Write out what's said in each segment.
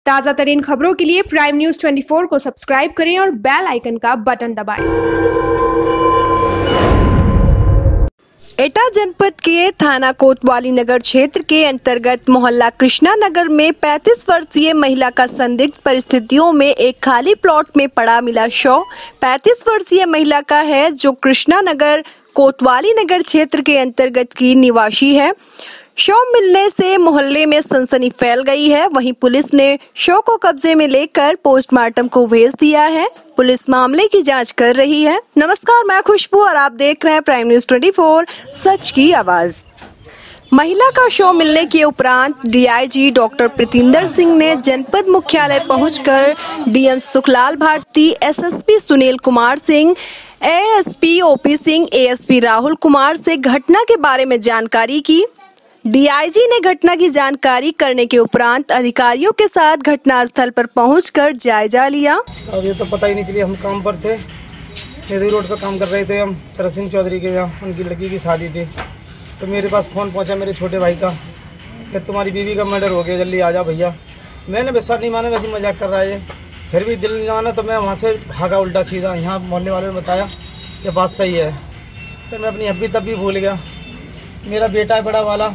ताज़ा तरीन खबरों के लिए प्राइम न्यूज़ 24 को सब्सक्राइब करें और बेल आइकन का बटन दबाएं। एटा जनपद के थाना कोतवाली नगर क्षेत्र के अंतर्गत मोहल्ला कृष्णा नगर में 35 वर्षीय महिला का संदिग्ध परिस्थितियों में एक खाली प्लॉट में पड़ा मिला शव 35 वर्षीय महिला का है, जो कृष्णा नगर कोतवाली नगर क्षेत्र के अंतर्गत की निवासी है। शव मिलने से मोहल्ले में सनसनी फैल गई है। वहीं पुलिस ने शव को कब्जे में लेकर पोस्टमार्टम को भेज दिया है। पुलिस मामले की जांच कर रही है। नमस्कार, मैं खुशबू और आप देख रहे हैं प्राइम न्यूज़ 24, सच की आवाज। महिला का शव मिलने के उपरांत डीआईजी डॉक्टर प्रीतिंदर सिंह ने जनपद मुख्यालय पहुंचकर DM Sukhlal Bharti, SSP Sunil Kumar Singh, ASP OP Singh, ASP Rahul Kumar से घटना के बारे में जानकारी की। डीआईजी ने घटना की जानकारी करने के उपरांत अधिकारियों के साथ घटनास्थल पर पहुंचकर जायजा लिया। अब ये तो पता ही नहीं चली, हम काम पर थे, नेहरू रोड पर काम कर रहे थे हम, चरण सिंह चौधरी के यहाँ उनकी लड़की की शादी थी। तो मेरे पास फ़ोन पहुंचा मेरे छोटे भाई का कि तुम्हारी बीवी का मर्डर हो गया, जल्दी आ जा भैया। मैंने विश्वास नहीं माना, वैसे मजाक कर रहा है, फिर भी दिल नहीं माना। तो मैं वहाँ से भागा उल्टा सीधा। यहाँ मोहल्ले वाले ने बताया कि बात सही है। तो मैं अपनी हब्बी तब भी भूल गया। मेरा बेटा है बड़ा वाला,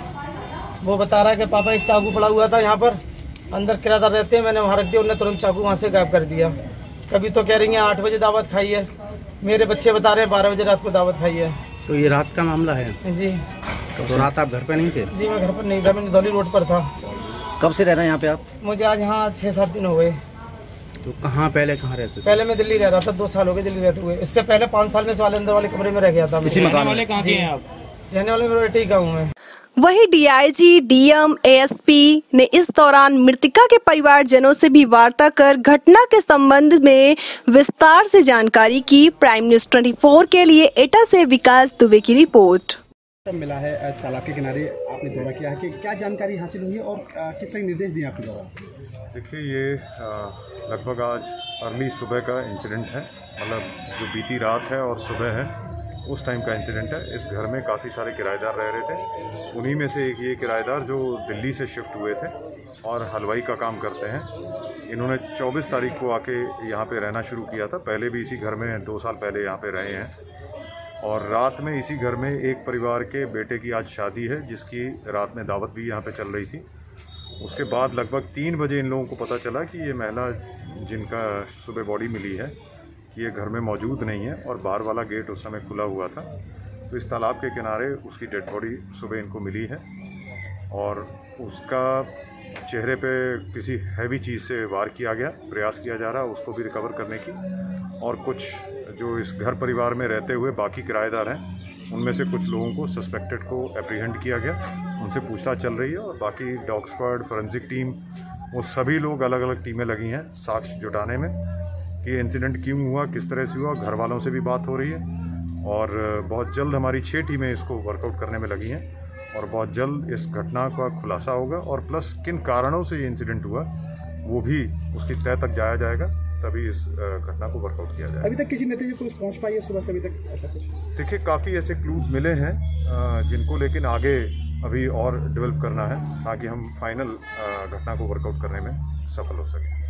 वो बता रहा है कि पापा एक चाकू पड़ा हुआ था यहाँ पर, अंदर किराएदार रहते हैं, मैंने वहाँ रख दिया। उन्होंने तुरंत चाकू वहाँ से गायब कर दिया। कभी तो कह रही हैं 8 बजे दावत खाई है, मेरे बच्चे बता रहे हैं 12 बजे रात को दावत खाई है। तो ये रात का मामला है जी। तो रात आप घर पे नहीं थे? जी मैं घर पर नहीं था, मैं धौली रोड पर था। कब से रह रहे हैं यहाँ पे आप? मुझे आज यहाँ 6-7 दिन हो गए। तो पहले कहाँ रहते थे? पहले मैं दिल्ली रह रहा था, 2 साल हो गए दिल्ली रहते हुए। इससे पहले 5 साल में वाले अंदर वाले कमरे में रह गया था। इसी मकान वाले कहाँ के हैं आप? रहने वाले मेरे बेटे का हूँ मैं। वहीं डीआईजी, डीएम, एएसपी ने इस दौरान मृतका के परिवारजनों से भी वार्ता कर घटना के संबंध में विस्तार से जानकारी की। प्राइम न्यूज़ 24 के लिए एटा से विकास दुबे की रिपोर्ट। मिला है इस तालाब के किनारे, आपने दौरा किया है कि क्या जानकारी हासिल हुई है और किस तरह निर्देश दिए आपके द्वारा? देखिए, ये लगभग आज अर्ली सुबह का इंसिडेंट है, मतलब जो बीती रात है और सुबह है उस टाइम का इंसिडेंट है। इस घर में काफ़ी सारे किराएदार रह रहे थे। उन्हीं में से एक ये किराएदार जो दिल्ली से शिफ्ट हुए थे और हलवाई का काम करते हैं। इन्होंने 24 तारीख को आके यहाँ पे रहना शुरू किया था। पहले भी इसी घर में 2 साल पहले यहाँ पे रहे हैं। और रात में इसी घर में एक परिवार के बेटे की आज शादी है, जिसकी रात में दावत भी यहाँ पे चल रही थी। उसके बाद लगभग 3 बजे इन लोगों को पता चला कि ये महिला जिनका सुबह बॉडी मिली है कि ये घर में मौजूद नहीं है और बाहर वाला गेट उस समय खुला हुआ था। तो इस तालाब के किनारे उसकी डेड बॉडी सुबह इनको मिली है और उसका चेहरे पे किसी हैवी चीज़ से वार किया गया। प्रयास किया जा रहा है उसको भी रिकवर करने की। और कुछ जो इस घर परिवार में रहते हुए बाकी किराएदार हैं, उनमें से कुछ लोगों को सस्पेक्टेड को एप्रीहेंड किया गया। उनसे पूछताछ चल रही है और बाकी डॉग स्क्वाड, फोरेंसिक टीम, वो सभी लोग अलग अलग टीमें लगी हैं साक्ष्य जुटाने में कि इंसिडेंट क्यों हुआ, किस तरह से हुआ। घर वालों से भी बात हो रही है और बहुत जल्द हमारी 6 टीमें इसको वर्कआउट करने में लगी हैं और बहुत जल्द इस घटना का खुलासा होगा और प्लस किन कारणों से ये इंसिडेंट हुआ वो भी उसकी तय तक जाया जाएगा, तभी इस घटना को वर्कआउट किया जाएगा। अभी तक किसी नतीजे को पहुंच पाई है सुबह से अभी तक ऐसा कुछ? देखिए, काफ़ी ऐसे क्लूज मिले हैं जिनको लेकिन आगे अभी और डेवलप करना है ताकि हम फाइनल घटना को वर्कआउट करने में सफल हो सकें।